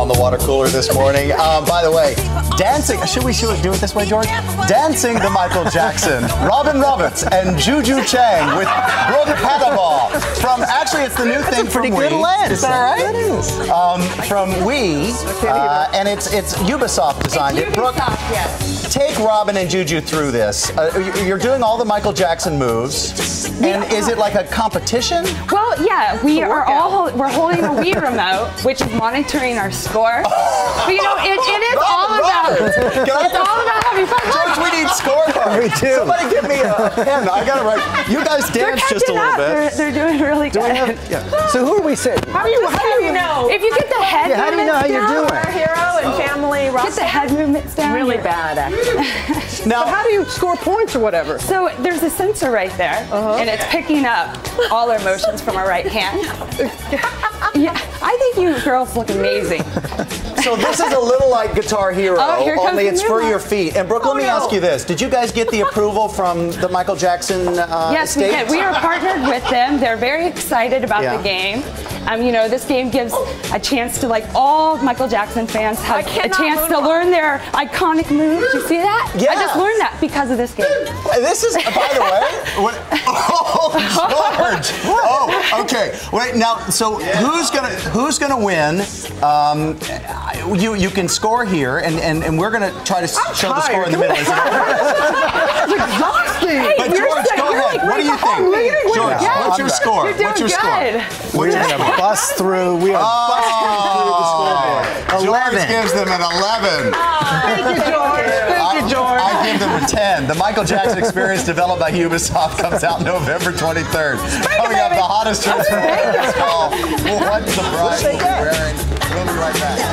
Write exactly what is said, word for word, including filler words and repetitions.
on the water cooler this morning. Um, by the way, dancing, should we should do it this way, George? Dancing the Michael Jackson, Robin Roberts and Juju Chang with Brother Paddleball from, actually it's the new That's thing a pretty from good Wii. lens. Is that all right? That is. Um, from Wii, uh, and it's it's Ubisoft designed it. Brooke, yes. Take Robin and Juju through this. Uh, you're doing all the Michael Jackson moves, and is it like a competition? Well, yeah, we are all we're holding a Wii remote, which is monitoring our score. But, you know, it, it is Robin, all about Robin. it's all about having fun. George, we need scorecards. We do. Somebody give me a pen. I got it right. You guys They're dance just a catching little up. bit. They're, they're doing really Do good. we have, yeah. So who are we saying? How do you, how do you know? If you get the head Yeah, how do you know how movements you're down, doing? our hero and family, get the head movements down. Really you're- bad, actually. Now, But how do you score points or whatever? So there's a sensor right there, Uh-huh. and it's picking up all our motions from our right hand. Yeah, I think you girls look amazing. so this is a little like Guitar Hero, Oh, here comes only the it's new for one. your feet. And Brooke, let me ask you this. Did you guys get the approval from the Michael Jackson uh, Yes, estate? we did. We are partnered with them. They're very excited about Yeah. the game. Um, you know, this game gives a chance to, like, all Michael Jackson fans have a chance to learn their iconic moves. You see that? Yeah. I just learned that because of this game. This is, by the way, what, oh, George. Oh, okay. Wait, now, so who's gonna who's gonna win? Um, you you can score here, and, and, and we're gonna try to I'm show the score in the tired. middle. Is it- It's exhausting. But You're George, so- go you're, ahead. like, what do you right think? behind me. George, Yeah. what's your score? You're doing what's your good. score? We're gonna bust through. We are busting through the scoreboard. George Eleven. gives them an eleven. Thank you, George. Thank you, George. I, I give them a ten. The Michael Jackson Experience, developed by Ubisoft, comes out November twenty-third. Coming up, the hottest transformation. What's the bride will be wearing? We'll be right back.